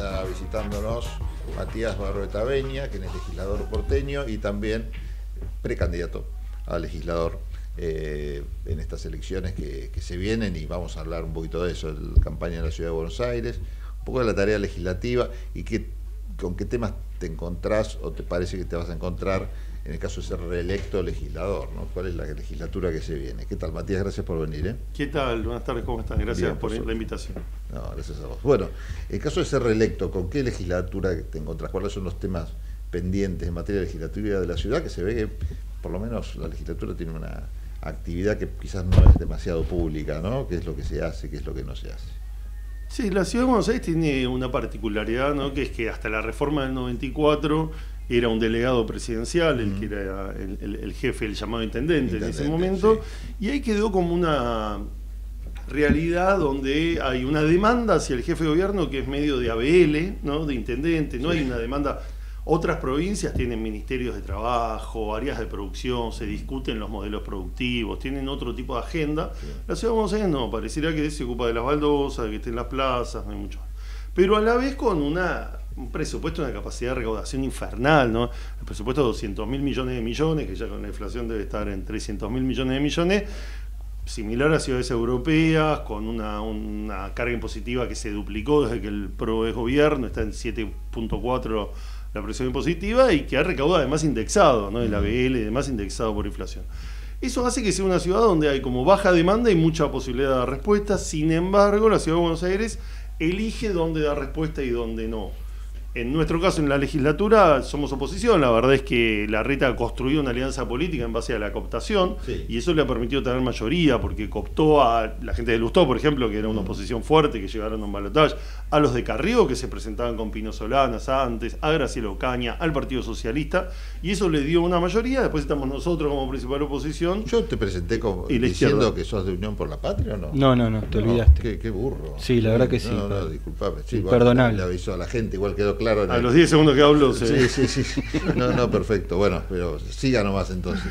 está visitándonos Matías Barroeta Beña, que es legislador porteño y también precandidato a legislador en estas elecciones que se vienen, y vamos a hablar un poquito de eso, de la campaña en la Ciudad de Buenos Aires, un poco de la tarea legislativa y con qué temas te encontrás o te parece que te vas a encontrar en el caso de ser reelecto legislador, ¿no? ¿Cuál es la legislatura que se viene? ¿Qué tal, Matías? Gracias por venir. ¿Qué tal? Buenas tardes, ¿cómo están? Gracias Bien, por la invitación. No, gracias a vos. Bueno, en el caso de ser reelecto, ¿con qué legislatura te encontrás? ¿Cuáles son los temas pendientes en materia legislativa de la ciudad? Que se ve que por lo menos la legislatura tiene una actividad que quizás no es demasiado pública, ¿no? ¿Qué es lo que se hace, qué es lo que no se hace? Sí, la Ciudad de Buenos Aires tiene una particularidad, ¿no? Que es que hasta la reforma del 94 era un delegado presidencial, el que era el jefe, el llamado intendente en ese momento, sí. Y ahí quedó como una realidad donde hay una demanda hacia el jefe de gobierno que es medio de ABL, ¿no? De intendente, no hay una demanda. Otras provincias tienen ministerios de trabajo, áreas de producción, se discuten los modelos productivos, tienen otro tipo de agenda. Sí. La Ciudad de Buenos Aires no, pareciera que se ocupa de las baldosas, de que esté en las plazas, no hay mucho. Pero a la vez con un presupuesto, una capacidad de recaudación infernal, ¿no? El presupuesto de 200.000 millones de millones, que ya con la inflación debe estar en 300.000 millones de millones, similar a ciudades europeas, con una carga impositiva que se duplicó desde que el PRO es gobierno, está en 7.4 la presión impositiva, y que ha recaudado además indexado, ¿no? El ABL, además indexado por inflación. Eso hace que sea una ciudad donde hay como baja demanda y mucha posibilidad de respuesta. Sin embargo, la Ciudad de Buenos Aires elige dónde dar respuesta y dónde no. En nuestro caso, en la legislatura, somos oposición. La verdad es que Larreta construyó una alianza política en base a la cooptación, sí. Y eso le ha permitido tener mayoría, porque cooptó a la gente de Lustó, por ejemplo, que era una oposición fuerte, que llegaron a un balotaje, a los de Carrió, que se presentaban con Pino Solanas antes, a Graciela Ocaña, al Partido Socialista, y eso le dio una mayoría. Después estamos nosotros como principal oposición. Yo te presenté como diciendo que sos de Unión por la Patria, ¿o no? No, te olvidaste. Qué burro. Sí, la verdad que sí. No, disculpame. Sí, perdonable. Le avisó a la gente, igual quedó claro. A los 10 segundos que hablo. Sí. No, perfecto. Bueno, pero siga nomás entonces.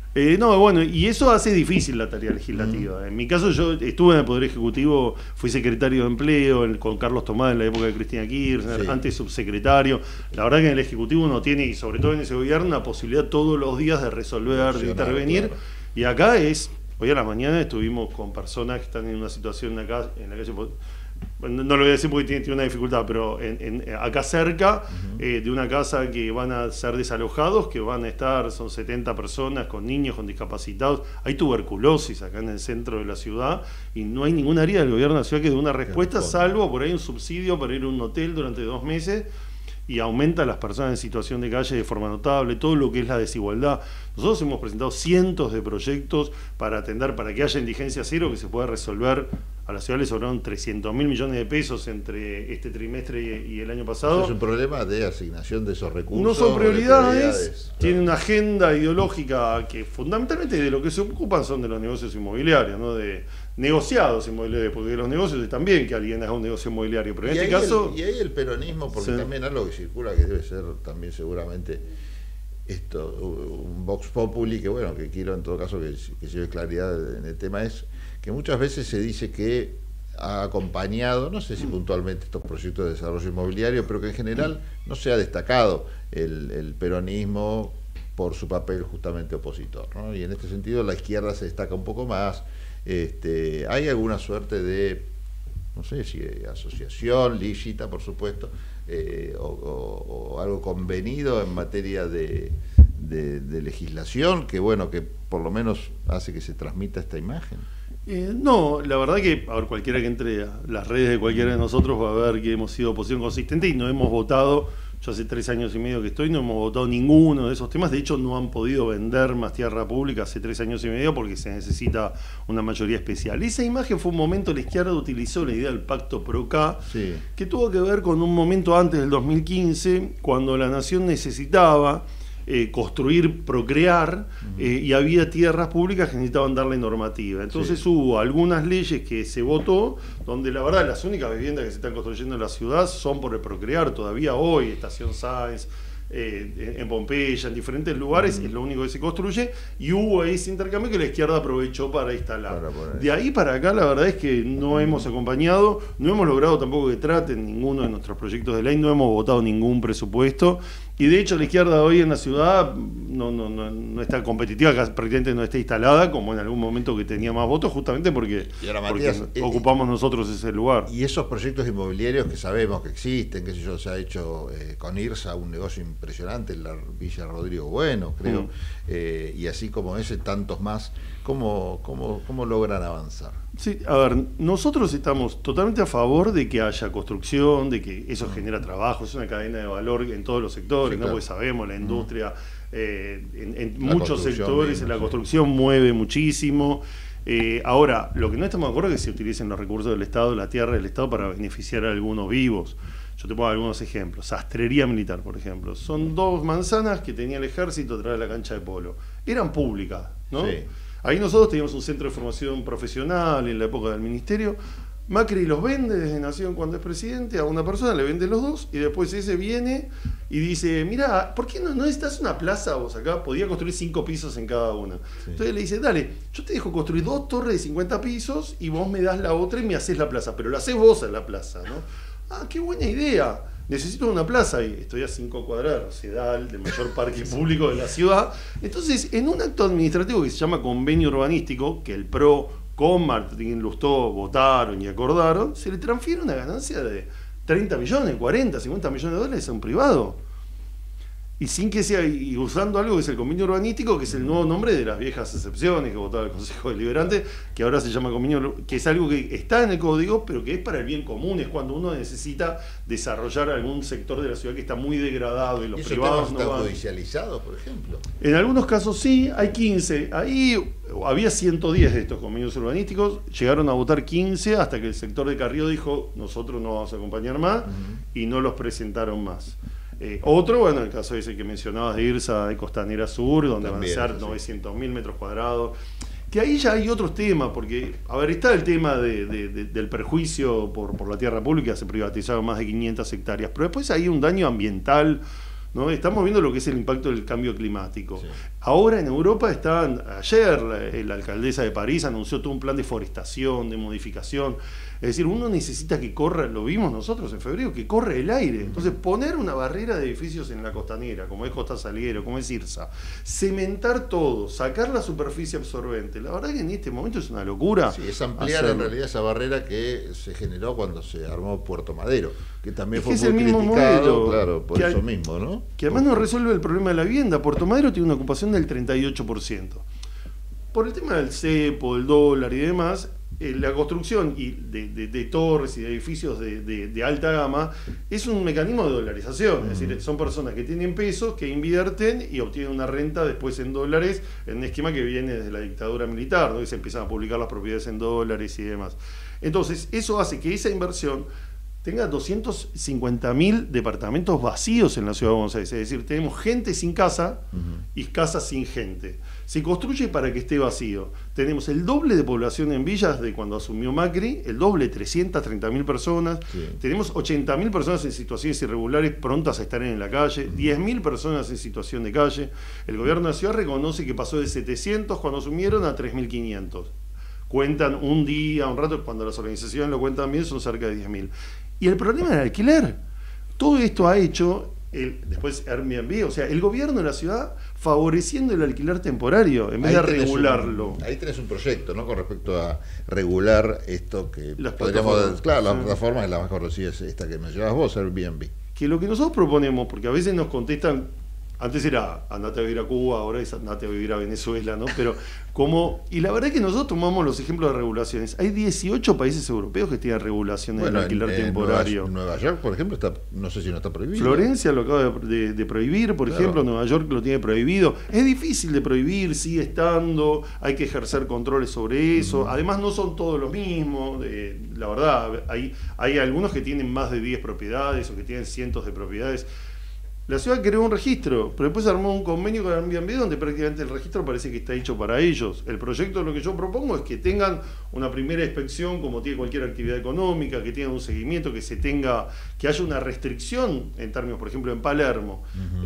Bueno, y eso hace difícil la tarea legislativa. En mi caso, yo estuve en el Poder Ejecutivo, fui secretario de Empleo con Carlos Tomás en la época de Cristina Kirchner, sí. Antes subsecretario. La verdad que en el Ejecutivo uno tiene, y sobre todo en ese gobierno, una posibilidad todos los días de resolver, de intervenir. Claro. Y acá hoy a la mañana estuvimos con personas que están en una situación en la calle. No lo voy a decir porque tiene una dificultad, pero acá cerca de una casa que van a ser desalojados, que van a estar, son 70 personas con niños, con discapacitados. Hay tuberculosis acá en el centro de la ciudad y no hay ningún área del gobierno de la ciudad que dé una respuesta, salvo por ahí un subsidio para ir a un hotel durante 2 meses, y aumenta a las personas en situación de calle de forma notable, todo lo que es la desigualdad. Nosotros hemos presentado cientos de proyectos para atender, para que haya indigencia cero, que se pueda resolver. A la ciudad le sobraron 300.000 millones de pesos entre este trimestre y el año pasado. Es un problema de asignación de esos recursos. No son prioridades, tiene una agenda ideológica que fundamentalmente de lo que se ocupan son de los negocios inmobiliarios, ¿no? De negociados inmobiliarios, porque los negocios están bien que alguien haga un negocio inmobiliario, pero en este caso... Y ahí el peronismo, porque sí. También algo que circula, que debe ser también seguramente un vox populi, que bueno, que quiero en todo caso que lleve claridad en el tema, es que muchas veces se dice que ha acompañado, no sé si puntualmente estos proyectos de desarrollo inmobiliario, pero que en general no se ha destacado el peronismo por su papel justamente opositor, ¿no? Y en este sentido la izquierda se destaca un poco más. ¿Hay alguna suerte de, no sé si asociación lícita, por supuesto, o algo convenido en materia de legislación que bueno, que por lo menos hace que se transmita esta imagen? No, la verdad que a ver, cualquiera que entre a las redes de cualquiera de nosotros va a ver que hemos sido oposición consistente y no hemos votado. Yo hace 3 años y medio que estoy, no hemos votado ninguno de esos temas. De hecho, no han podido vender más tierra pública hace 3 años y medio porque se necesita una mayoría especial. Esa imagen fue un momento, la izquierda utilizó la idea del pacto PRO-K, sí, que tuvo que ver con un momento antes del 2015, cuando la nación necesitaba construir, procrear, y había tierras públicas que necesitaban darle normativa. Entonces hubo algunas leyes que se votó, donde la verdad las únicas viviendas que se están construyendo en la ciudad son por el procrear. Todavía hoy, Estación Sáenz, en Pompeya, en diferentes lugares, es lo único que se construye, y hubo ese intercambio que la izquierda aprovechó para instalar. De ahí para acá la verdad es que no hemos acompañado, no hemos logrado tampoco que traten ninguno de nuestros proyectos de ley, no hemos votado ningún presupuesto, y de hecho la izquierda hoy en la ciudad no está competitiva, prácticamente no está instalada como en algún momento que tenía más votos, justamente porque Matías, ocupamos nosotros ese lugar. Y esos proyectos inmobiliarios que sabemos que existen, qué sé yo, se ha hecho con IRSA un negocio impresionante en la Villa Rodrigo Bueno, creo, y así como ese, tantos más, ¿cómo logran avanzar? Sí, a ver, nosotros estamos totalmente a favor de que haya construcción, de que eso genera trabajo, es una cadena de valor en todos los sectores, sí, ¿no? Porque sabemos, la industria en muchos sectores, la construcción mueve muchísimo. Ahora, lo que no estamos de acuerdo es que se utilicen los recursos del Estado, la tierra del Estado, para beneficiar a algunos vivos. Yo te pongo algunos ejemplos. Sastrería Militar, por ejemplo. Son 2 manzanas que tenía el ejército atrás de la cancha de polo. Eran públicas, ¿no? Sí. Ahí nosotros teníamos un centro de formación profesional en la época del ministerio. Macri los vende desde Nación cuando es presidente, a una persona le vende los 2 y después ese viene y dice, mira, ¿por qué no necesitas una plaza vos acá? Podía construir 5 pisos en cada una. Sí. Entonces le dice, dale, yo te dejo construir 2 torres de 50 pisos y vos me das la otra y me haces la plaza, pero la haces vos en la plaza, ¿no? Ah, qué buena idea. Necesito una plaza y estoy a 5 cuadras, Sedal, del mayor parque público de la ciudad. Entonces, en un acto administrativo que se llama convenio urbanístico, que el PRO con Martín Lustó votaron y acordaron, se le transfiere una ganancia de 30 millones, 40, 50 millones de dólares a un privado. Y sin que sea, y usando algo que es el convenio urbanístico, que es el nuevo nombre de las viejas excepciones que votaba el Consejo Deliberante, que ahora se llama convenio, que es algo que está en el código, pero que es para el bien común, es cuando uno necesita desarrollar algún sector de la ciudad que está muy degradado y los privados no van. ¿Están judicializados, por ejemplo? En algunos casos sí, hay 15. Ahí había 110 de estos convenios urbanísticos, llegaron a votar 15 hasta que el sector de Carrió dijo, nosotros no vamos a acompañar más, y no los presentaron más. Otro, bueno, el caso ese que mencionabas de IRSA, de Costanera Sur, donde también van a ser 900.000 metros cuadrados, que ahí ya hay otros temas, porque, a ver, está el tema del perjuicio por la tierra pública, se privatizaron más de 500 hectáreas, pero después hay un daño ambiental, ¿no? Estamos viendo lo que es el impacto del cambio climático. Sí. Ahora en Europa ayer la alcaldesa de París anunció todo un plan de forestación, de modificación. Es decir, uno necesita que corra, lo vimos nosotros en febrero, que corre el aire. Entonces poner una barrera de edificios en la costanera, como es Costa Salguero, como es IRSA, cementar todo, sacar la superficie absorbente, la verdad que en este momento es una locura. Sí, es ampliar en realidad esa barrera que se generó cuando se armó Puerto Madero, que también fue muy criticado, claro, por eso mismo, ¿no? Que además no resuelve el problema de la vivienda. Puerto Madero tiene una ocupación del 38%. Por el tema del cepo, del dólar y demás, la construcción de torres y de edificios de alta gama es un mecanismo de dolarización. Es decir, son personas que tienen pesos, que invierten y obtienen una renta después en dólares, en un esquema que viene desde la dictadura militar, ¿no? Que se empiezan a publicar las propiedades en dólares y demás. Entonces, eso hace que esa inversión tenga 250.000 departamentos vacíos en la ciudad de Buenos Aires. Es decir, tenemos gente sin casa y casas sin gente. Se construye para que esté vacío. Tenemos el doble de población en villas de cuando asumió Macri, el doble, 330.000 personas. Sí. Tenemos 80.000 personas en situaciones irregulares prontas a estar en la calle, 10.000 personas en situación de calle. El gobierno de la ciudad reconoce que pasó de 700 cuando asumieron a 3.500. Cuentan un día, un rato, cuando las organizaciones lo cuentan bien, son cerca de 10.000. Y el problema del alquiler. Todo esto ha hecho, después Airbnb, o sea, el gobierno de la ciudad favoreciendo el alquiler temporario en vez de regularlo. Ahí tenés un proyecto, ¿no? Con respecto a regular esto que podríamos... Claro, la plataforma es la más conocida, es esta que mencionabas vos, Airbnb. Que lo que nosotros proponemos, porque a veces nos contestan, antes era andate a vivir a Cuba, ahora es andate a vivir a Venezuela, ¿no? Pero y la verdad es que nosotros tomamos los ejemplos de regulaciones. Hay 18 países europeos que tienen regulaciones de alquiler temporario. Nueva York, por ejemplo, no sé si no está prohibido. Florencia lo acaba de prohibir, por ejemplo, Nueva York lo tiene prohibido. Es difícil de prohibir, sigue estando, hay que ejercer controles sobre eso. Además no son todos los mismos, la verdad, hay algunos que tienen más de 10 propiedades o que tienen cientos de propiedades. La ciudad creó un registro, pero después armó un convenio con Airbnb donde prácticamente el registro parece que está hecho para ellos. El proyecto, lo que yo propongo es que tengan una primera inspección como tiene cualquier actividad económica, que tengan un seguimiento, que haya una restricción en términos, por ejemplo, en Palermo.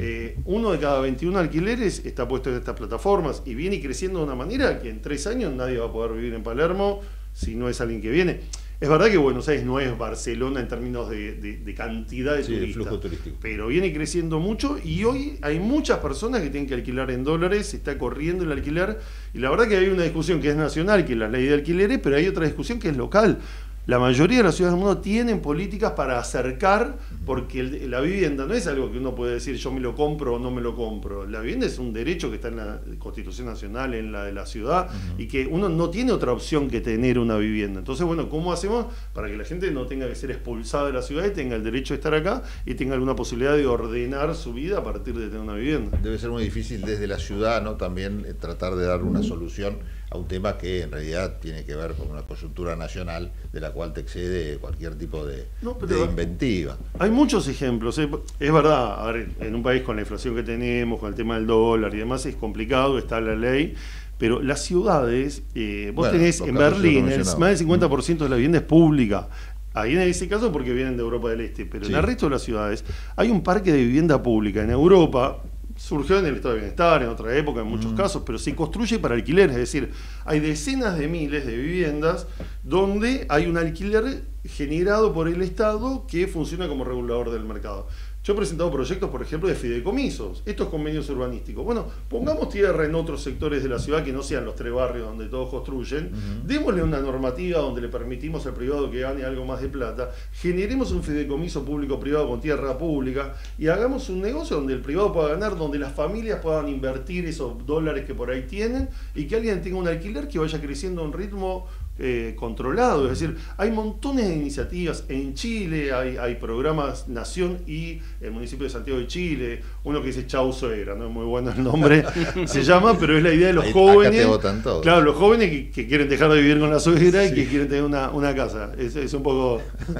1 de cada 21 alquileres está puesto en estas plataformas y viene creciendo de una manera que en 3 años nadie va a poder vivir en Palermo si no es alguien que viene. Es verdad que Buenos Aires no es Barcelona en términos de cantidad de turistas, flujo turístico, pero viene creciendo mucho y hoy hay muchas personas que tienen que alquilar en dólares, se está corriendo el alquiler, y la verdad que hay una discusión que es nacional, que es la ley de alquileres, pero hay otra discusión que es local. La mayoría de las ciudades del mundo tienen políticas para acercar, porque la vivienda no es algo que uno puede decir yo me lo compro o no me lo compro. La vivienda es un derecho que está en la Constitución Nacional, en la de la ciudad, y que uno no tiene otra opción que tener una vivienda. Entonces, bueno, ¿cómo hacemos para que la gente no tenga que ser expulsada de la ciudad y tenga el derecho de estar acá y tenga alguna posibilidad de ordenar su vida a partir de tener una vivienda? Debe ser muy difícil desde la ciudad, ¿no? También tratar de dar una solución a un tema que en realidad tiene que ver con una coyuntura nacional de la cual te excede cualquier tipo de inventiva. Hay muchos ejemplos. Es verdad, a ver, en un país con la inflación que tenemos, con el tema del dólar y demás, es complicado, está la ley, pero las ciudades, vos tenés en Berlín, más del 50% de la vivienda es pública. Ahí en ese caso porque vienen de Europa del Este, pero en el resto de las ciudades hay un parque de vivienda pública. En Europa surgió en el estado de bienestar, en otra época, en muchos casos, pero se construye para alquiler, es decir, hay decenas de miles de viviendas donde hay un alquiler generado por el Estado que funciona como regulador del mercado. Yo he presentado proyectos, por ejemplo, de fideicomisos, estos convenios urbanísticos. Bueno, pongamos tierra en otros sectores de la ciudad que no sean los 3 barrios donde todos construyen, démosle una normativa donde le permitimos al privado que gane algo más de plata, generemos un fideicomiso público-privado con tierra pública y hagamos un negocio donde el privado pueda ganar, donde las familias puedan invertir esos dólares que por ahí tienen y que alguien tenga un alquiler que vaya creciendo a un ritmo controlado. Es decir, hay montones de iniciativas. En Chile hay programas Nación y el municipio de Santiago de Chile, uno que dice Chau Suegra, no es muy bueno el nombre, se llama, pero es la idea de los jóvenes. Acá te votan todos. Claro, los jóvenes que quieren dejar de vivir con la suegra y que quieren tener una casa. Es un poco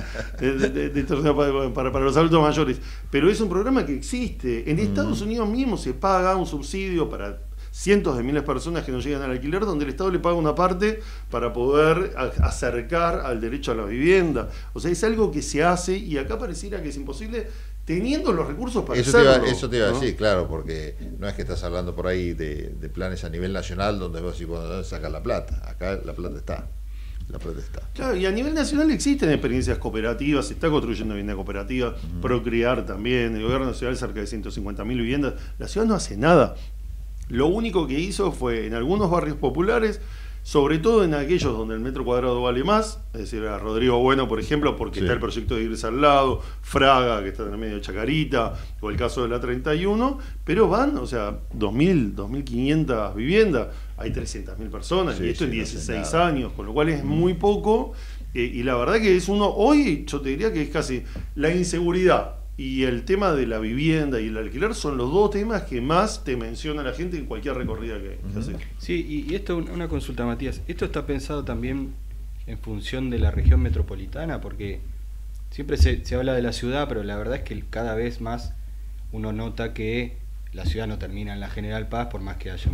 para los adultos mayores. Pero es un programa que existe. En Estados Unidos mismo se paga un subsidio para cientos de miles de personas que no llegan al alquiler, donde el Estado le paga una parte para poder acercar al derecho a la vivienda. O sea, es algo que se hace y acá pareciera que es imposible teniendo los recursos para hacerlo. Eso te iba a decir, claro, porque no es que estás hablando por ahí de planes a nivel nacional donde vos decís, bueno, ¿dónde sacas la plata? Acá la plata está. La plata está. Claro, y a nivel nacional existen experiencias cooperativas, se está construyendo vivienda cooperativa, Procrear también, el gobierno nacional cerca de 150.000 viviendas. La ciudad no hace nada. Lo único que hizo fue en algunos barrios populares, sobre todo en aquellos donde el metro cuadrado vale más, es decir, a Rodrigo Bueno, por ejemplo, porque está el proyecto de Irse al lado, Fraga, que está en el medio de Chacarita, o el caso de la 31, pero van, o sea, 2.000, 2.500 viviendas, hay 300.000 personas, y esto en 16 años, con lo cual es muy poco, y la verdad que es hoy yo te diría que es casi la inseguridad y el tema de la vivienda y el alquiler son los 2 temas que más te menciona la gente en cualquier recorrida que haces. Sí, y esto, una consulta, Matías, ¿esto está pensado también en función de la región metropolitana? Porque siempre se habla de la ciudad, pero la verdad es que cada vez más uno nota que la ciudad no termina en la General Paz, por más que haya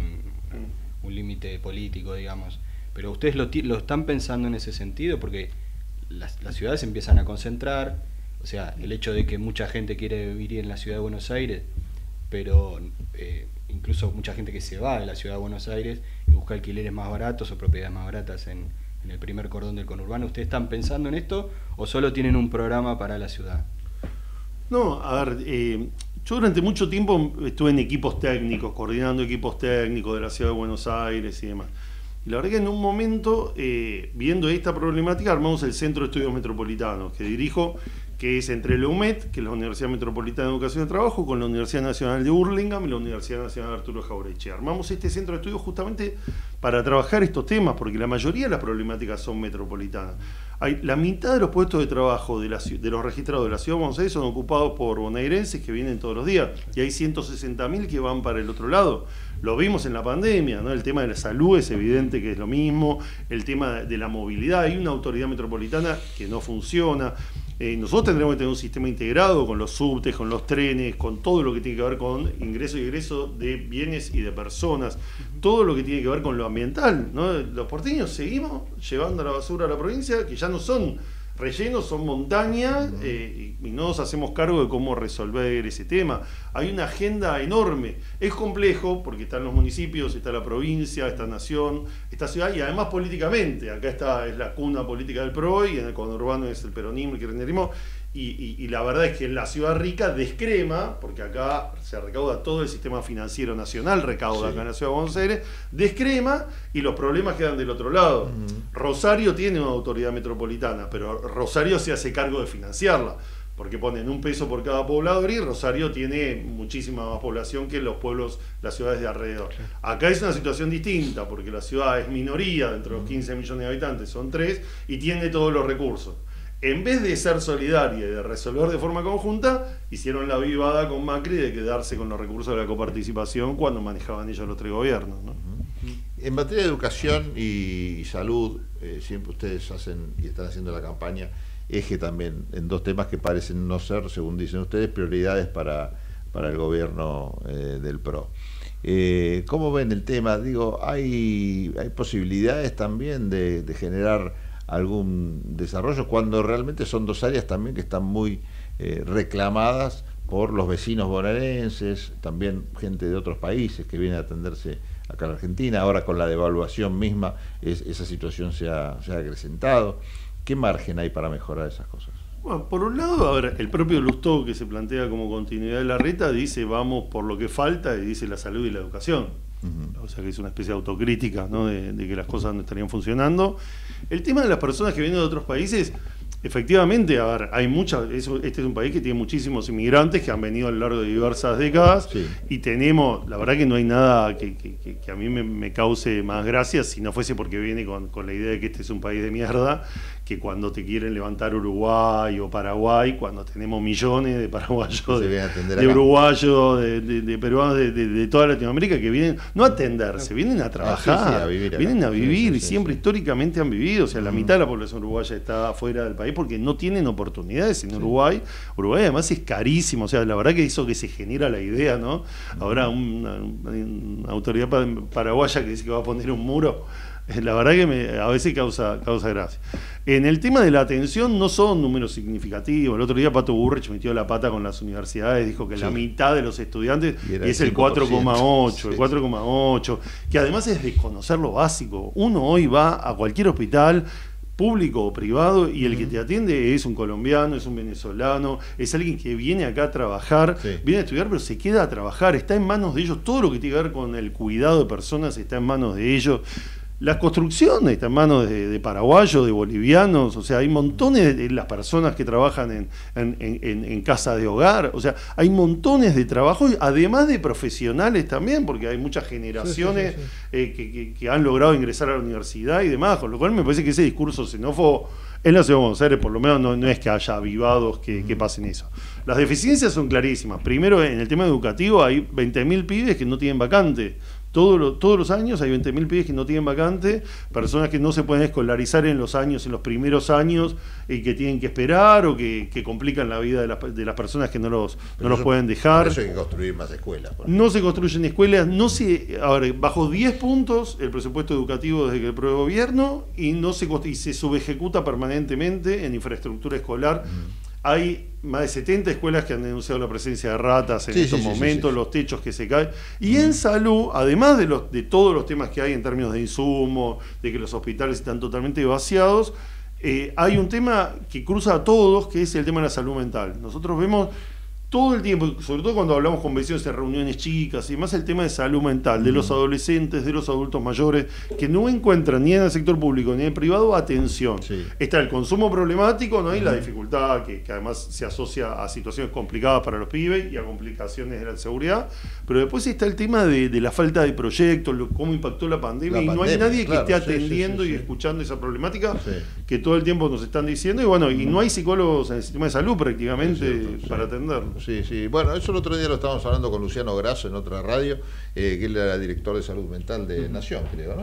un límite político, digamos. Pero ustedes lo están pensando en ese sentido, porque las ciudades empiezan a concentrar. O sea, el hecho de que mucha gente quiere vivir en la ciudad de Buenos Aires, pero incluso mucha gente que se va de la ciudad de Buenos Aires y busca alquileres más baratos o propiedades más baratas en el primer cordón del conurbano. ¿Ustedes están pensando en esto o solo tienen un programa para la ciudad? No, a ver, yo durante mucho tiempo estuve en equipos técnicos, coordinando equipos técnicos de la ciudad de Buenos Aires y demás. Y la verdad que en un momento, viendo esta problemática, armamos el Centro de Estudios Metropolitanos, que dirijo, que es entre la UMET, que es la Universidad Metropolitana de Educación y Trabajo, con la Universidad Nacional de Hurlingham y la Universidad Nacional Arturo Jauretche. Armamos este centro de estudios justamente para trabajar estos temas, porque la mayoría de las problemáticas son metropolitanas. La mitad de los puestos de trabajo de los registrados de la Ciudad de Buenos Aires son ocupados por bonaerenses que vienen todos los días, y hay 160.000 que van para el otro lado. Lo vimos en la pandemia, ¿no? El tema de la salud es evidente que es lo mismo, el tema de la movilidad, hay una autoridad metropolitana que no funciona. Nosotros tendremos que tener un sistema integrado con los subtes, con los trenes, con todo lo que tiene que ver con ingreso y egreso de bienes y de personas, todo lo que tiene que ver con lo ambiental, ¿no? Los porteños seguimos llevando la basura a la provincia, que ya no son rellenos, son montañas, y no nos hacemos cargo de cómo resolver ese tema. Hay una agenda enorme. Es complejo porque están los municipios, está la provincia, está nación, está ciudad, y además políticamente. Acá es la cuna política del PRO, y en el conurbano es el peronismo, el kirchnerismo. Y la verdad es que en la ciudad rica descrema, porque acá se recauda todo el sistema financiero nacional, recauda acá en la ciudad de Buenos Aires, descrema y los problemas quedan del otro lado. Rosario tiene una autoridad metropolitana, pero Rosario se hace cargo de financiarla, porque ponen $1 peso por cada poblador, y Rosario tiene muchísima más población que los pueblos, las ciudades de alrededor. Acá es una situación distinta, porque la ciudad es minoría, dentro de los 15 millones de habitantes son 3, y tiene todos los recursos. En vez de ser solidaria y de resolver de forma conjunta, hicieron la vivada con Macri de quedarse con los recursos de la coparticipación cuando manejaban ellos los 3 gobiernos, ¿no? En materia de educación y salud, siempre ustedes hacen y están haciendo la campaña eje también en 2 temas que parecen no ser, según dicen ustedes, prioridades para el gobierno del PRO. ¿Cómo ven el tema? Digo, hay posibilidades también de generar algún desarrollo cuando realmente son 2 áreas también que están muy reclamadas por los vecinos bonaerenses, también gente de otros países que viene a atenderse acá en Argentina. Ahora con la devaluación misma esa situación se ha acrecentado. ¿Qué margen hay para mejorar esas cosas? Bueno, por un lado, a ver, el propio Lustó, que se plantea como continuidad de Larreta, dice vamos por lo que falta, y dice la salud y la educación. O sea que es una especie de autocrítica, ¿no? de que las cosas no estarían funcionando. El tema de las personas que vienen de otros países, efectivamente, a ver, hay muchas. Este es un país que tiene muchísimos inmigrantes que han venido a lo largo de diversas décadas, y tenemos, la verdad que no hay nada que a mí me cause más gracia si no fuese porque viene con la idea de que este es un país de mierda, que cuando te quieren levantar Uruguay o Paraguay, cuando tenemos millones de paraguayos, de uruguayos, de peruanos, de toda Latinoamérica, que vienen, no a atenderse, vienen a trabajar, vienen a vivir, y siempre históricamente han vivido. O sea, la mitad de la población uruguaya está fuera del país porque no tienen oportunidades en Uruguay. Uruguay además es carísimo, o sea, la verdad que eso que se genera la idea, ¿no? Ahora una autoridad paraguaya que dice que va a poner un muro, la verdad que a veces causa gracia. En el tema de la atención no son números significativos. El otro día Pato Burrich metió la pata con las universidades, dijo que la mitad de los estudiantes es el 4,8, el 4,8, que además es desconocer lo básico. Uno hoy va a cualquier hospital, público o privado, y el que te atiende es un colombiano, es un venezolano, es alguien que viene acá a trabajar, viene a estudiar, pero se queda a trabajar. Está en manos de ellos, todo lo que tiene que ver con el cuidado de personas está en manos de ellos. Las construcciones están en manos de paraguayos, de bolivianos. O sea, hay montones de las personas que trabajan en casa de hogar. O sea, hay montones de trabajo, además de profesionales también, porque hay muchas generaciones que han logrado ingresar a la universidad y demás, con lo cual me parece que ese discurso xenófobo en la ciudad de Buenos Aires, por lo menos, no es que haya avivados que pasen eso. Las deficiencias son clarísimas. Primero, en el tema educativo hay 20.000 pibes que no tienen vacante. Todos los años hay 20.000 pibes que no tienen vacante, personas que no se pueden escolarizar en los primeros años, y que tienen que esperar, o que complican la vida de las personas que no los pueden dejar. Por eso hay que construir más escuelas. No se construyen escuelas, bajó 10 puntos el presupuesto educativo desde que el propio gobierno, y se subejecuta permanentemente en infraestructura escolar. Hay más de 70 escuelas que han denunciado la presencia de ratas en estos momentos, los techos que se caen. Y en salud, además de todos los temas que hay en términos de insumos, de que los hospitales están totalmente vaciados, hay un tema que cruza a todos, que es el tema de la salud mental. Nosotros vemos todo el tiempo, sobre todo cuando hablamos con vecinos en reuniones chicas y más, el tema de salud mental de los adolescentes, de los adultos mayores, que no encuentran ni en el sector público ni en el privado atención. Está el consumo problemático, ¿no? Y la dificultad que además se asocia a situaciones complicadas para los pibes y a complicaciones de la seguridad, pero después está el tema de la falta de proyectos, cómo impactó la pandemia, y no hay nadie que esté atendiendo y escuchando esa problemática que todo el tiempo nos están diciendo, y bueno, y no hay psicólogos en el sistema de salud prácticamente para atenderlos. Sí. Bueno, eso el otro día lo estábamos hablando con Luciano Grasso en otra radio, que él era director de salud mental de Nación, creo, ¿no?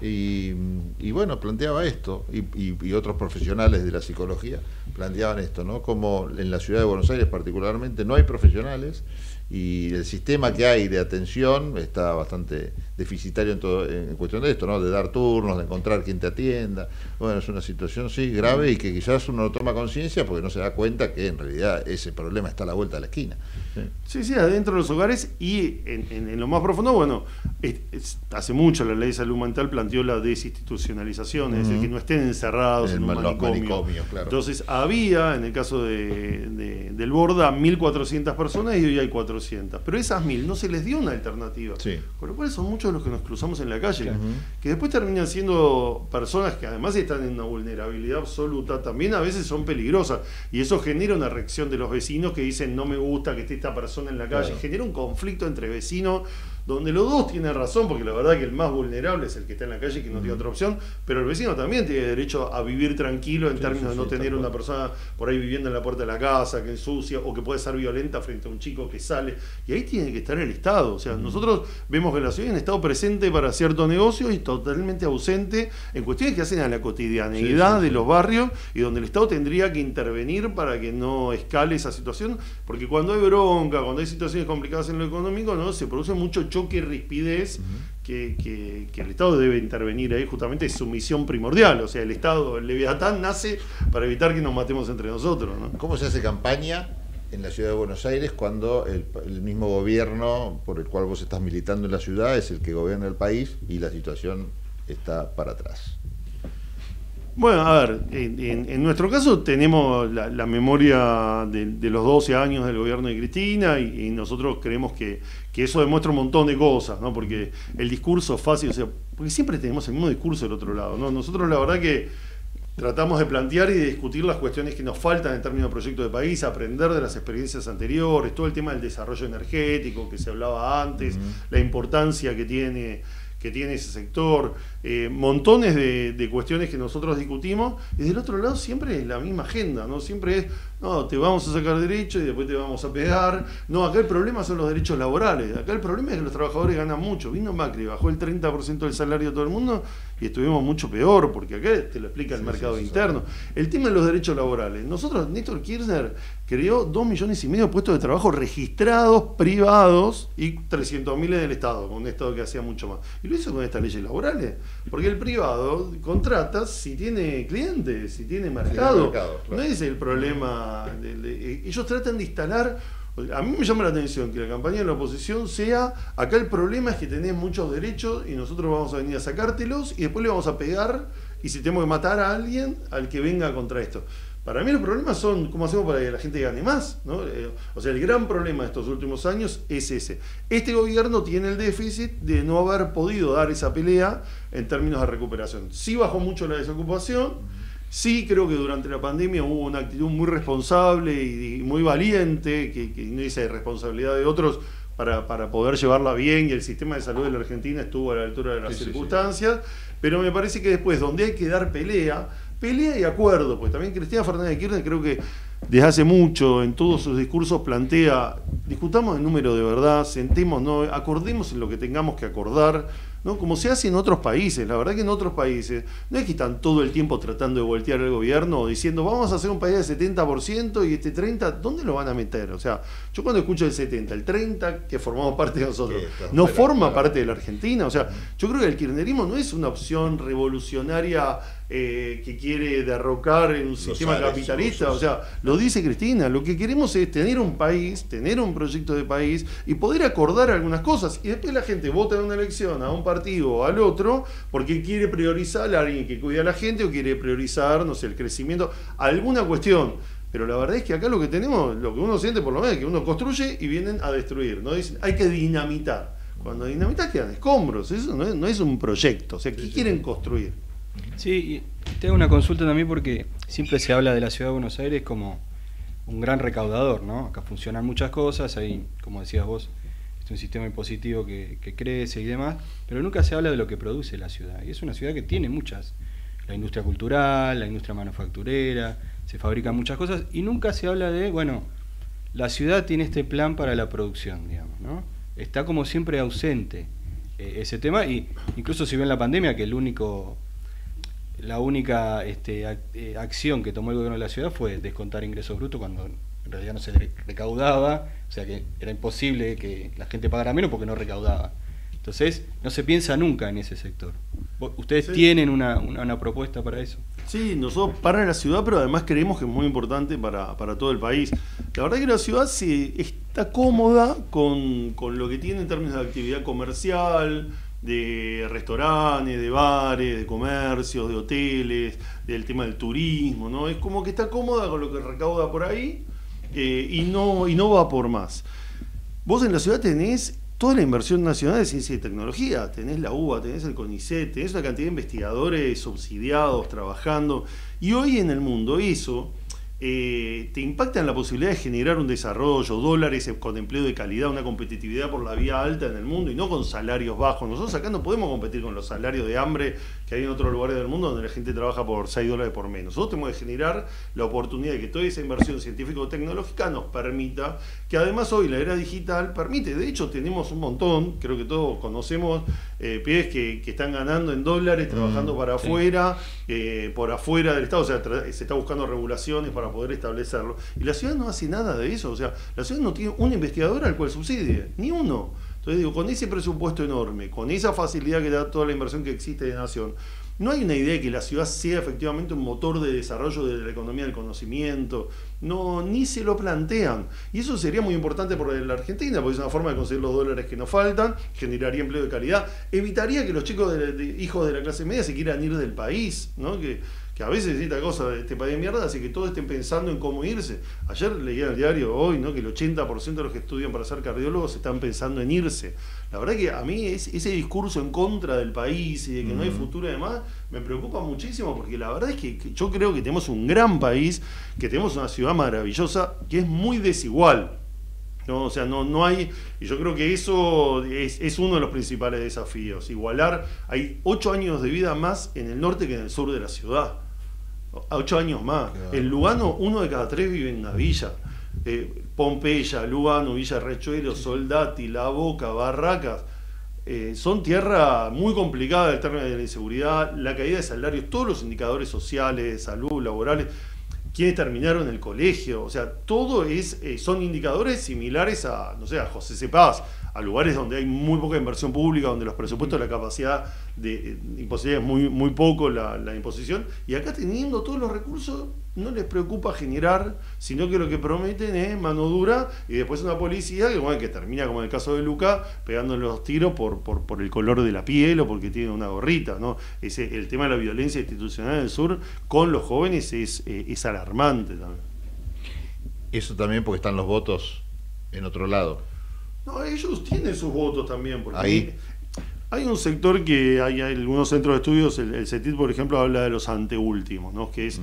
Y bueno, planteaba esto, y otros profesionales de la psicología planteaban esto, ¿no? Como en la ciudad de Buenos Aires particularmente no hay profesionales, y el sistema que hay de atención está bastante deficitario en cuestión de esto, ¿no? De dar turnos, de encontrar quien te atienda. Bueno, es una situación, sí, grave, y que quizás uno no toma conciencia porque no se da cuenta que en realidad ese problema está a la vuelta de la esquina. Sí, adentro de los hogares, y en lo más profundo, bueno, hace mucho la ley de salud mental planteó la desinstitucionalización, es decir, que no estén encerrados en un manicomio. Claro. Entonces había, en el caso del Borda, 1.400 personas y hoy hay 400. Pero esas 1.000 no se les dio una alternativa. Sí. Con lo cual son muchos los que nos cruzamos en la calle, que después terminan siendo personas que además están en una vulnerabilidad absoluta, también a veces son peligrosas. Y eso genera una reacción de los vecinos que dicen, no me gusta que esté esta persona en la calle. Claro. Genera un conflicto entre vecinos donde los dos tienen razón, porque la verdad que el más vulnerable es el que está en la calle y que no tiene otra opción, pero el vecino también tiene derecho a vivir tranquilo en términos de no tener una persona por ahí viviendo en la puerta de la casa, que ensucia, o que puede ser violenta frente a un chico que sale, y ahí tiene que estar el Estado. O sea, nosotros vemos que la ciudad es un Estado presente para cierto negocio y totalmente ausente en cuestiones que hacen a la cotidianeidad de los barrios, y donde el Estado tendría que intervenir para que no escale esa situación, porque cuando hay bronca, cuando hay situaciones complicadas en lo económico, ¿no? Se produce mucho choque y rispidez, que el Estado debe intervenir ahí. Justamente es su misión primordial. O sea, el Estado, el Leviatán, nace para evitar que nos matemos entre nosotros, ¿no? ¿Cómo se hace campaña en la ciudad de Buenos Aires cuando el mismo gobierno por el cual vos estás militando en la ciudad es el que gobierna el país y la situación está para atrás? Bueno, a ver, en nuestro caso tenemos la memoria de los 12 años del gobierno de Cristina, y nosotros creemos que eso demuestra un montón de cosas, ¿no? Porque el discurso fácil, o sea, porque siempre tenemos el mismo discurso del otro lado, ¿no? Nosotros la verdad que tratamos de plantear y de discutir las cuestiones que nos faltan en términos de proyecto de país, aprender de las experiencias anteriores, todo el tema del desarrollo energético que se hablaba antes, la importancia que tiene ese sector, montones de cuestiones que nosotros discutimos, y del otro lado siempre es la misma agenda, ¿no? Siempre es, no, te vamos a sacar derechos y después te vamos a pegar. No, acá el problema son los derechos laborales, acá el problema es que los trabajadores ganan mucho. Vino Macri, bajó el 30% del salario de todo el mundo y estuvimos mucho peor, porque acá te lo explica el mercado interno. El tema de los derechos laborales. Nosotros, Néstor Kirchner creó 2,5 millones de puestos de trabajo registrados, privados, y 300.000 en el Estado, con un Estado que hacía mucho más. Y lo hizo con estas leyes laborales, porque el privado contrata si tiene clientes, si tiene mercado. Claro. No es el problema. Ellos tratan de instalar. A mí me llama la atención que la campaña de la oposición sea, acá el problema es que tenés muchos derechos y nosotros vamos a venir a sacártelos y después le vamos a pegar, y si tenemos que matar a alguien, al que venga contra esto. Para mí los problemas son cómo hacemos para que la gente gane más, ¿no? O sea, el gran problema de estos últimos años es ese. Este gobierno tiene el déficit de no haber podido dar esa pelea en términos de recuperación. Sí bajó mucho la desocupación, sí creo que durante la pandemia hubo una actitud muy responsable y muy valiente, que no dice responsabilidad de otros, para poder llevarla bien, y el sistema de salud de la Argentina estuvo a la altura de las circunstancias, pero me parece que después, donde hay que dar pelea y acuerdo, pues también Cristina Fernández de Kirchner creo que desde hace mucho en todos sus discursos plantea, discutamos el número de verdad, sentémonos, acordemos en lo que tengamos que acordar, ¿no? Como se hace en otros países. La verdad que en otros países no es que están todo el tiempo tratando de voltear el gobierno o diciendo vamos a hacer un país de 70% y este 30%, ¿dónde lo van a meter? O sea, yo cuando escucho el 70%, el 30% que formamos parte de nosotros, no forma parte de la Argentina. O sea, yo creo que el kirchnerismo no es una opción revolucionaria que quiere derrocar en un sistema capitalista. O sea, lo dice Cristina, lo que queremos es tener un país, tener un proyecto de país y poder acordar algunas cosas, y después la gente vota en una elección a un partido o al otro porque quiere priorizar a alguien que cuida a la gente o quiere priorizar, no sé, el crecimiento, alguna cuestión. Pero la verdad es que acá lo que tenemos, lo que uno siente por lo menos, es que uno construye y vienen a destruir, ¿no? Dicen, hay que dinamitar. Cuando dinamitas quedan escombros, eso no es un proyecto. O sea, ¿qué quieren construir? Sí, y te hago una consulta también porque siempre se habla de la ciudad de Buenos Aires como un gran recaudador, ¿no? Acá funcionan muchas cosas, hay, como decías vos, es un sistema impositivo que crece y demás, pero nunca se habla de lo que produce la ciudad. Y es una ciudad que tiene muchas, la industria cultural, la industria manufacturera, se fabrican muchas cosas, y nunca se habla de, bueno, la ciudad tiene este plan para la producción, digamos, ¿no? Está como siempre ausente. ese tema, y incluso si ven la pandemia, que la única acción que tomó el gobierno de la ciudad fue descontar ingresos brutos cuando en realidad no se recaudaba, o sea que era imposible que la gente pagara menos porque no recaudaba. Entonces, no se piensa nunca en ese sector. ¿Ustedes tienen una propuesta para eso? Sí, nosotros para la ciudad, pero además creemos que es muy importante para todo el país. La verdad que la ciudad está cómoda con lo que tiene en términos de actividad comercial, de restaurantes, de bares, de comercios, de hoteles, del tema del turismo, ¿no? Es como que está cómoda con lo que recauda por ahí y no va por más. Vos en la ciudad tenés toda la inversión nacional de ciencia y tecnología, tenés la UBA, tenés el CONICET, tenés una cantidad de investigadores subsidiados trabajando, y hoy en el mundo eso te impacta en la posibilidad de generar un desarrollo, dólares con empleo de calidad, una competitividad por la vía alta en el mundo y no con salarios bajos. Nosotros acá no podemos competir con los salarios de hambre que hay en otros lugares del mundo donde la gente trabaja por $6 por mes. Nosotros tenemos que generar la oportunidad de que toda esa inversión científico-tecnológica nos permita, que además hoy la era digital permite, de hecho tenemos un montón, creo que todos conocemos pibes que están ganando en dólares, trabajando para afuera, por afuera del Estado, o sea, se está buscando regulaciones para poder establecerlo. Y la ciudad no hace nada de eso, o sea, la ciudad no tiene un investigador al cual subsidie, ni uno. Entonces digo, con ese presupuesto enorme, con esa facilidad que da toda la inversión que existe de nación, no hay una idea de que la ciudad sea efectivamente un motor de desarrollo de la economía del conocimiento, ni se lo plantean. Y eso sería muy importante por la Argentina, porque es una forma de conseguir los dólares que nos faltan, generaría empleo de calidad, evitaría que los chicos hijos de la clase media se quieran ir del país, ¿no? Que a veces esta cosa de este país de mierda hace que todos estén pensando en cómo irse. Ayer leía en el diario hoy, ¿no?, que el 80% de los que estudian para ser cardiólogos están pensando en irse. La verdad que a mí ese discurso en contra del país y de que no hay futuro y demás me preocupa muchísimo, porque la verdad es que yo creo que tenemos un gran país, que tenemos una ciudad maravillosa, que es muy desigual. ¿No? O sea, no hay, y yo creo que eso es uno de los principales desafíos, igualar. Hay 8 años de vida más en el norte que en el sur de la ciudad, 8 años más. Claro. En Lugano 1 de cada 3 vive en una villa. Pompeya, Lugano, Villa Riachuelo, Soldati, La Boca, Barracas, son tierra muy complicada en términos de la inseguridad, la caída de salarios, todos los indicadores sociales, de salud, laborales, quienes terminaron el colegio, o sea, todo son indicadores similares a, no sé, a José C. Paz, a lugares donde hay muy poca inversión pública, donde los presupuestos, la capacidad de imposibilidad es muy poco la imposición, y acá teniendo todos los recursos no les preocupa generar, sino que lo que prometen es mano dura y después una policía que termina, como en el caso de Luca, pegándole los tiros por el color de la piel o porque tiene una gorrita, ¿no? El tema de la violencia institucional en el sur con los jóvenes es alarmante también. Eso también porque están los votos en otro lado. No, ellos tienen sus votos también, porque ahí hay un sector que hay algunos centros de estudios, el CETIT, por ejemplo, habla de los anteúltimos, ¿no? Que es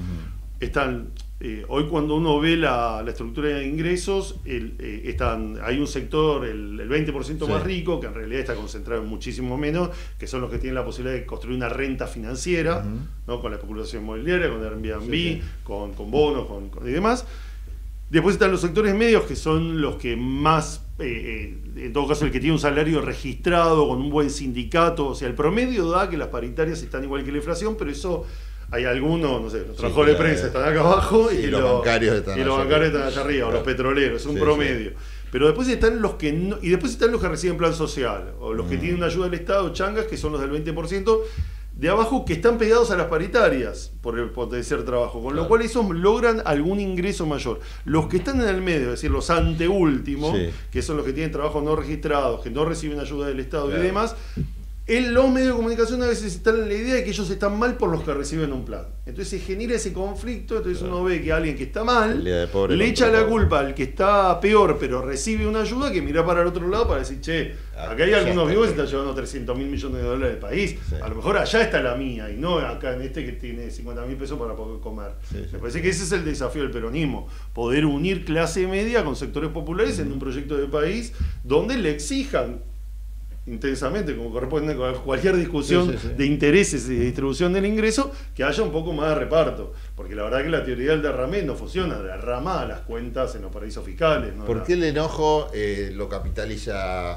hoy cuando uno ve la estructura de ingresos, hay un sector, el 20% más rico, que en realidad está concentrado en muchísimo menos, que son los que tienen la posibilidad de construir una renta financiera, ¿no? Con la especulación inmobiliaria, con Airbnb, con bonos y demás. Después están los sectores medios, que son los que más, en todo caso el que tiene un salario registrado, con un buen sindicato, o sea, el promedio da que las paritarias están igual que la inflación, pero eso... Hay algunos, no sé, los trabajadores de prensa están acá abajo y los bancarios están allá arriba, o los petroleros, es un promedio. Pero después están los que no, y después están los que reciben plan social, o los que tienen una ayuda del Estado, changas, que son los del 20% de abajo, que están pegados a las paritarias por el potenciar trabajo, con lo cual esos logran algún ingreso mayor. Los que están en el medio, es decir, los anteúltimos, que son los que tienen trabajos no registrados, que no reciben ayuda del Estado y demás, en los medios de comunicación a veces están en la idea de que ellos están mal por los que reciben un plan. Entonces se genera ese conflicto, entonces uno ve que alguien que está mal le echa la culpa al que está peor pero recibe una ayuda, que mira para el otro lado para decir, che, acá hay algunos vivos que se están llevando 300.000 millones de dólares del país, a lo mejor allá está la mía y no acá en este que tiene 50.000 pesos para poder comer. Me parece que ese es el desafío del peronismo, poder unir clase media con sectores populares en un proyecto de país donde le exijan intensamente, como corresponde con cualquier discusión de intereses y de distribución del ingreso, que haya un poco más de reparto, porque la verdad que la teoría del derramé no funciona, derrama las cuentas en los paraísos fiscales, ¿no? ¿Por qué el enojo lo capitaliza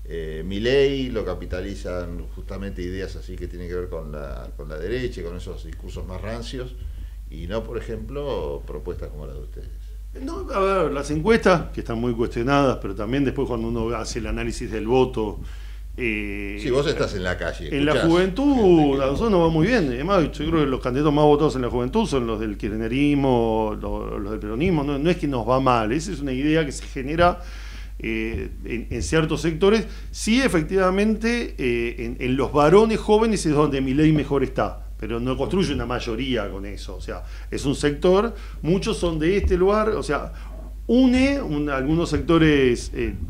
Milei lo capitalizan justamente ideas así que tienen que ver con la derecha, con esos discursos más rancios, y no, por ejemplo, propuestas como las de ustedes. No, a ver, las encuestas, que están muy cuestionadas, pero también después cuando uno hace el análisis del voto... sí, vos estás en la calle. En la juventud, a nosotros nos va muy bien. Además, yo creo que los candidatos más votados en la juventud son los del kirchnerismo, los del peronismo. No es que nos va mal, esa es una idea que se genera en ciertos sectores. Sí, efectivamente, en los varones jóvenes es donde Milei mejor está, pero no construye una mayoría con eso. O sea, es un sector, muchos son de este lugar, o sea, une algunos sectores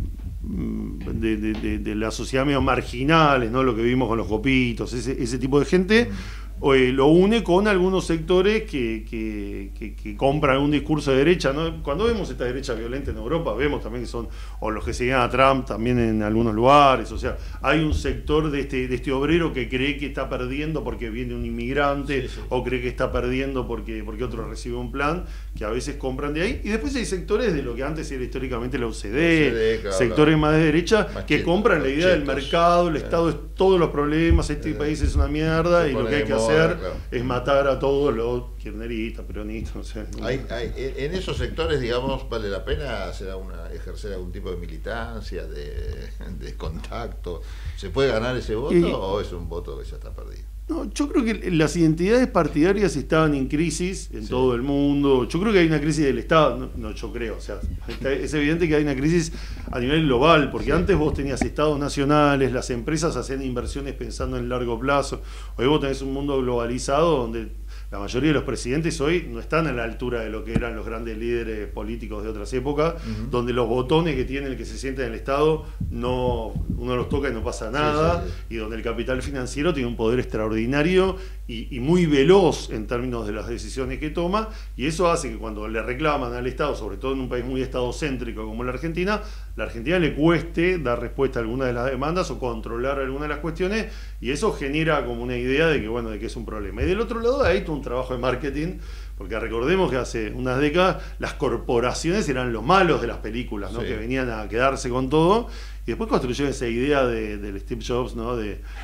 de la sociedad medio marginales, ¿no? Lo que vimos con los copitos, ese tipo de gente, lo une con algunos sectores que compran un discurso de derecha, ¿no? Cuando vemos esta derecha violenta en Europa, vemos también que son, o los que seguían a Trump también en algunos lugares, o sea, hay un sector de este obrero que cree que está perdiendo porque viene un inmigrante, sí. O cree que está perdiendo porque otro recibe un plan, que a veces compran de ahí, y después hay sectores de lo que antes era históricamente la UCD, claro, sectores más de derecha, más que compran la idea del mercado, el Estado es todos los problemas, este país es una mierda, y lo que hay que hacer es matar a todos los kirchneristas, peronistas, no sé. En esos sectores, digamos, vale la pena ejercer algún tipo de militancia, de contacto. ¿Se puede ganar ese voto o es un voto que ya está perdido? No, yo creo que las identidades partidarias estaban en crisis en todo el mundo. Yo creo que hay una crisis del Estado. No, yo creo. O sea, es evidente que hay una crisis a nivel global, porque antes vos tenías estados nacionales, las empresas hacían inversiones pensando en largo plazo. Hoy vos tenés un mundo globalizado donde la mayoría de los presidentes hoy no están a la altura de lo que eran los grandes líderes políticos de otras épocas, donde los botones que tiene el que se siente en el Estado, uno los toca y no pasa nada, y donde el capital financiero tiene un poder extraordinario y muy veloz en términos de las decisiones que toma, y eso hace que cuando le reclaman al Estado, sobre todo en un país muy estadocéntrico como la Argentina le cueste dar respuesta a alguna de las demandas o controlar alguna de las cuestiones, y eso genera como una idea de que es un problema. Y del otro lado hay todo un trabajo de marketing, porque recordemos que hace unas décadas las corporaciones eran los malos de las películas, ¿no? Que venían a quedarse con todo, y después construyeron esa idea del Steve Jobs, ¿no?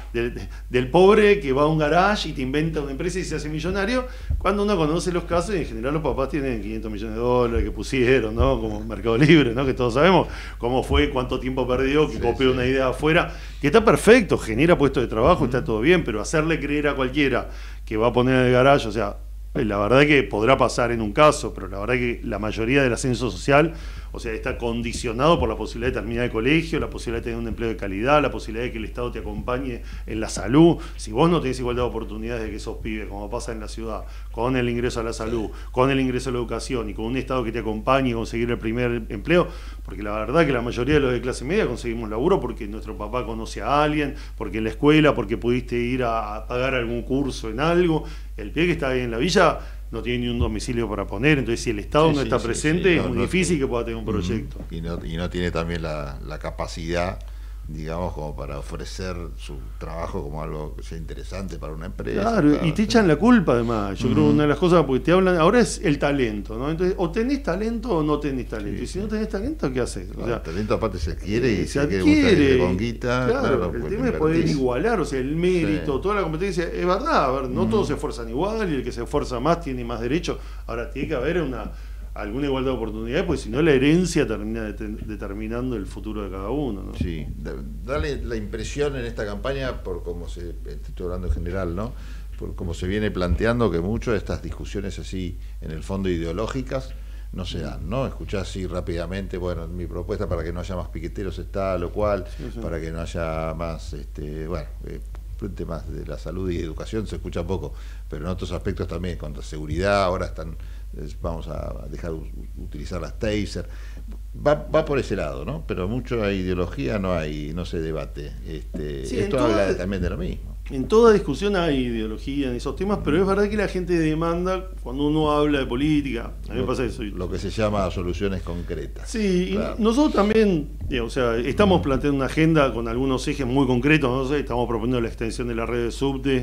Del pobre que va a un garage y te inventa una empresa y se hace millonario, cuando uno conoce los casos, y en general los papás tienen 500 millones de dólares que pusieron, ¿no? Como Mercado Libre, ¿no? Que todos sabemos cómo fue, cuánto tiempo perdió, que copió una idea afuera, que está perfecto, genera puestos de trabajo, está todo bien, pero hacerle creer a cualquiera que va a poner en el garage, o sea, la verdad que podrá pasar en un caso, pero la verdad que la mayoría del ascenso social, o sea, está condicionado por la posibilidad de terminar el colegio, la posibilidad de tener un empleo de calidad, la posibilidad de que el Estado te acompañe en la salud. Si vos no tenés igualdad de oportunidades de que esos pibes, como pasa en la ciudad, con el ingreso a la salud, con el ingreso a la educación y con un Estado que te acompañe a conseguir el primer empleo, porque la verdad que la mayoría de los de clase media conseguimos laburo porque nuestro papá conoce a alguien, porque en la escuela, porque pudiste ir a pagar algún curso en algo. El pibe que está ahí en la villa no tiene ni un domicilio para poner, entonces si el Estado no está presente es muy difícil que pueda tener un proyecto. Y no tiene también la capacidad, digamos, como para ofrecer su trabajo como algo que sea interesante para una empresa. Claro, y te echan la culpa además. Yo creo que una de las cosas, porque te hablan, ahora es el talento, ¿no? Entonces, o tenés talento o no tenés talento. Y si no tenés talento, ¿qué haces? O sea, el talento aparte se adquiere y se adquiere con guita. Claro, el tema es poder igualar, o sea, el mérito, toda la competencia. Es verdad, a ver, no todos se esfuerzan igual y el que se esfuerza más tiene más derecho. Ahora, tiene que haber alguna igualdad de oportunidades, porque si no la herencia termina determinando el futuro de cada uno, ¿no? Sí, dale la impresión en esta campaña, por cómo estoy hablando en general, ¿no? Por cómo se viene planteando que muchas de estas discusiones así, en el fondo ideológicas, no se dan, ¿no? Escuchás así rápidamente, bueno, mi propuesta para que no haya más piqueteros está lo cual, para que no haya más, temas de la salud y educación se escucha poco, pero en otros aspectos también, contra seguridad, ahora vamos a dejar utilizar las taser, va por ese lado, ¿no? Pero mucho ideología no se debate. Esto habla también de lo mismo. En toda discusión hay ideología en esos temas, pero es verdad que la gente demanda, cuando uno habla de política, a mí me pasa eso. Lo que se llama soluciones concretas. Sí, claro. Y nosotros también, o sea, estamos planteando una agenda con algunos ejes muy concretos, no sé, estamos proponiendo la extensión de la red de subte,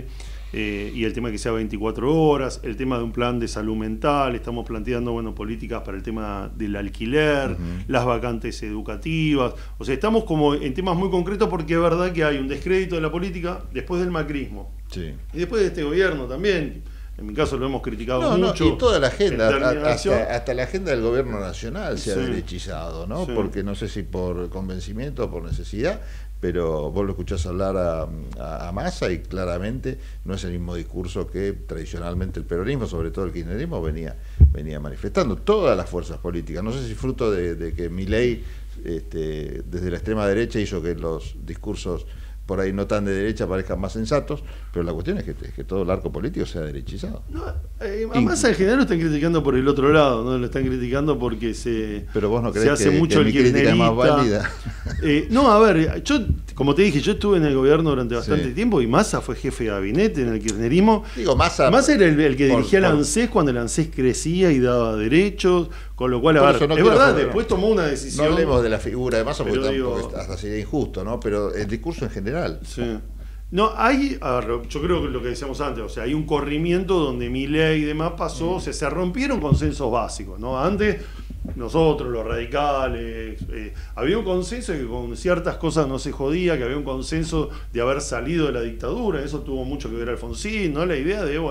y el tema de que sea 24 horas, el tema de un plan de salud mental, estamos planteando políticas para el tema del alquiler, las vacantes educativas, o sea, estamos como en temas muy concretos porque es verdad que hay un descrédito de la política después del macrismo, sí, y después de este gobierno también. En mi caso lo hemos criticado mucho. Y toda la agenda, hasta la agenda del gobierno nacional se ha derechizado, ¿no? Sí. Porque no sé si por convencimiento o por necesidad, pero vos lo escuchás hablar a Massa y claramente no es el mismo discurso que tradicionalmente el peronismo, sobre todo el kirchnerismo, venía manifestando. Todas las fuerzas políticas, no sé si fruto de que Milei desde la extrema derecha hizo que los discursos por ahí no tan de derecha parezcan más sensatos, pero la cuestión es que todo el arco político sea derechizado. No, a Massa en general lo están criticando por el otro lado, ¿no? Lo están criticando porque pero vos no creés se hace que, mucho que el mi crítica es más kirchnerista. válida. No, a ver, yo, como te dije, yo estuve en el gobierno durante bastante tiempo y Massa fue jefe de gabinete en el kirchnerismo. Digo, Massa era el que dirigía el ANSES cuando el ANSES crecía y daba derechos, con lo cual, a ver, es verdad, después tomó una decisión. No hablemos de la figura de Massa porque tampoco hasta sería injusto, ¿no? Pero el discurso en general. Sí. No, a ver, yo creo que lo que decíamos antes, o sea, hay un corrimiento donde Milei y demás pasó, o sea, se rompieron consensos básicos, ¿no? Antes, nosotros, los radicales, había un consenso de que con ciertas cosas no se jodía, que había un consenso de haber salido de la dictadura, eso tuvo mucho que ver Alfonsín, ¿no? La idea de,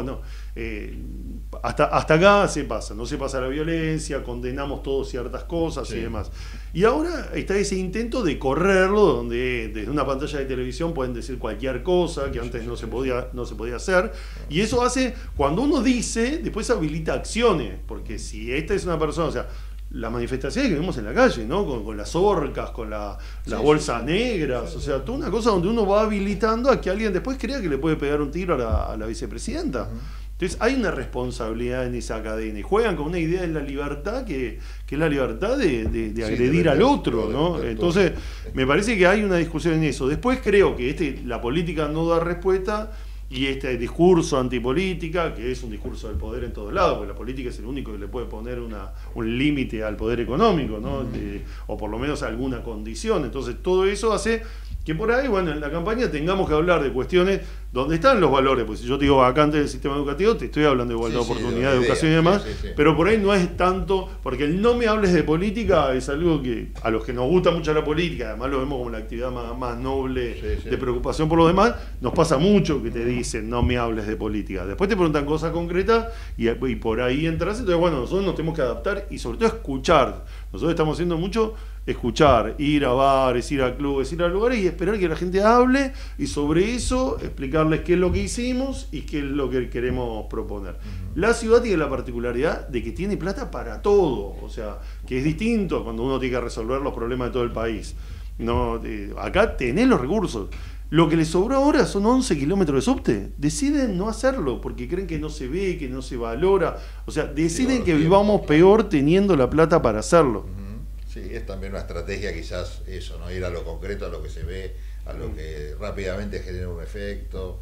hasta acá se pasa, no se pasa la violencia, condenamos todas ciertas cosas y demás. Y ahora está ese intento de correrlo, donde desde una pantalla de televisión pueden decir cualquier cosa que antes no se podía hacer. Y eso hace, cuando uno dice, después habilita acciones, porque si esta es una persona, o sea, las manifestaciones que vemos en la calle, ¿no? Con las orcas, con las bolsas negras, o sea, toda una cosa donde uno va habilitando a que alguien después crea que le puede pegar un tiro a la vicepresidenta. Entonces hay una responsabilidad en esa cadena y juegan con una idea de la libertad que es la libertad de agredir al otro, ¿no? Entonces me parece que hay una discusión en eso. Después creo que la política no da respuesta y este discurso antipolítica, que es un discurso del poder en todos lados, porque la política es el único que le puede poner un límite al poder económico, ¿no? O por lo menos alguna condición. Entonces todo eso hace que por ahí, en la campaña tengamos que hablar de cuestiones donde están los valores, pues si yo te digo vacante del sistema educativo, te estoy hablando de igualdad de oportunidad, de educación y demás, pero por ahí no es tanto, porque el no me hables de política es algo que a los que nos gusta mucho la política, además lo vemos como la actividad más noble de preocupación por los demás, nos pasa mucho que te dicen no me hables de política, después te preguntan cosas concretas y por ahí entras, entonces nosotros nos tenemos que adaptar y sobre todo escuchar, nosotros estamos haciendo mucho escuchar, ir a bares, ir a clubes, ir a lugares y esperar que la gente hable y sobre eso explicarles qué es lo que hicimos y qué es lo que queremos proponer. La ciudad tiene la particularidad de que tiene plata para todo, o sea, que es distinto cuando uno tiene que resolver los problemas de todo el país. No, acá tenés los recursos. Lo que les sobró ahora son 11 kilómetros de subte. Deciden no hacerlo porque creen que no se ve, que no se valora. O sea, deciden que vivamos peor teniendo la plata para hacerlo. Sí, es también una estrategia quizás eso, ¿no? Ir a lo concreto, a lo que se ve, a lo que rápidamente genera un efecto.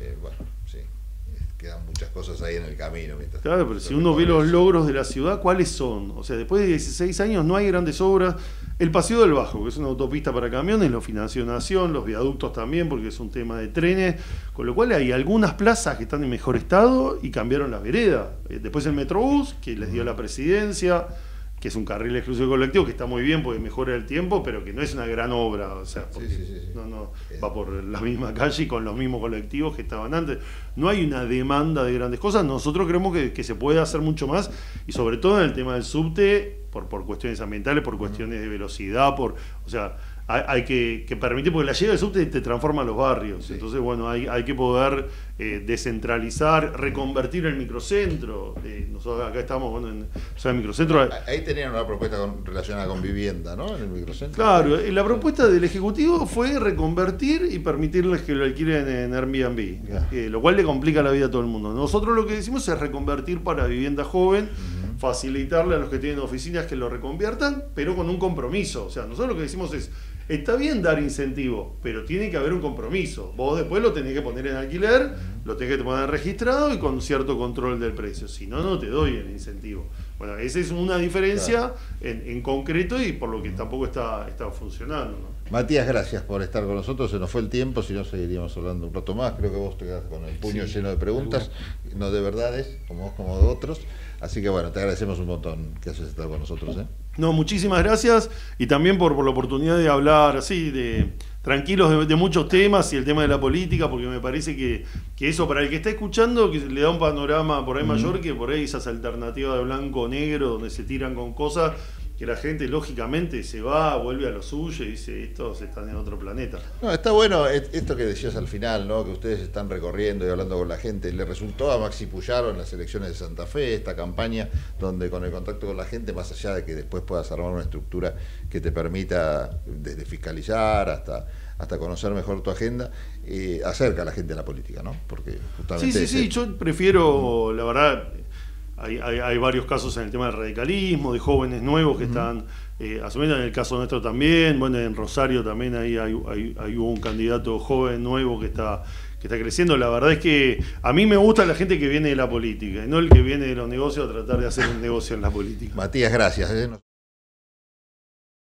Quedan muchas cosas ahí en el camino. Claro, pero si uno ve los logros de la ciudad, ¿cuáles son? O sea, después de 16 años no hay grandes obras. El Paseo del Bajo, que es una autopista para camiones, lo financió Nación, los viaductos también, porque es un tema de trenes, con lo cual hay algunas plazas que están en mejor estado y cambiaron las veredas. Después el Metrobús, que les dio la presidencia, que es un carril exclusivo colectivo, que está muy bien porque mejora el tiempo, pero que no es una gran obra, o sea, porque no va por la misma calle y con los mismos colectivos que estaban antes. No hay una demanda de grandes cosas, nosotros creemos que se puede hacer mucho más, y sobre todo en el tema del subte, por cuestiones ambientales, por cuestiones de velocidad, o sea, hay que permitir, porque la llegada del subte te transforma los barrios, entonces hay que poder descentralizar, reconvertir el microcentro. Nosotros acá estamos en el microcentro. Ahí tenían una propuesta relacionada con vivienda, ¿no? En el microcentro. Claro, la propuesta del Ejecutivo fue reconvertir y permitirles que lo alquilen en Airbnb, lo cual le complica la vida a todo el mundo. Nosotros lo que decimos es reconvertir para vivienda joven, facilitarle a los que tienen oficinas que lo reconviertan, pero con un compromiso. O sea, nosotros lo que decimos es, está bien dar incentivo, pero tiene que haber un compromiso. Vos después lo tenés que poner en alquiler, lo tenés que poner registrado y con cierto control del precio. Si no, no te doy el incentivo. Bueno, esa es una diferencia en concreto y por lo que tampoco está funcionando, ¿no? Matías, gracias por estar con nosotros. Se nos fue el tiempo, si no seguiríamos hablando un rato más. Creo que vos te quedas con el puño lleno de preguntas, no de verdades, como vos como de otros. Así que bueno, te agradecemos un montón que hayas estado con nosotros. No, muchísimas gracias y también por la oportunidad de hablar así, tranquilos de muchos temas y el tema de la política, porque me parece que eso para el que está escuchando, que le da un panorama por ahí mayor, que por ahí esas alternativas de blanco o negro, donde se tiran con cosas que la gente lógicamente se va, vuelve a lo suyo y dice, estos están en otro planeta. No, está bueno esto que decías al final, ¿no? Que ustedes están recorriendo y hablando con la gente. Le resultó a Maxi Puyaro en las elecciones de Santa Fe esta campaña donde con el contacto con la gente, más allá de que después puedas armar una estructura que te permita desde fiscalizar hasta conocer mejor tu agenda, acerca a la gente a la política, ¿no? Porque justamente sí, yo prefiero, la verdad, hay varios casos en el tema del radicalismo, de jóvenes nuevos que están asumiendo, en el caso nuestro también, bueno, en Rosario también hay hubo un candidato joven nuevo que está creciendo. La verdad es que a mí me gusta la gente que viene de la política y no el que viene de los negocios a tratar de hacer un negocio en la política. Matías, gracias.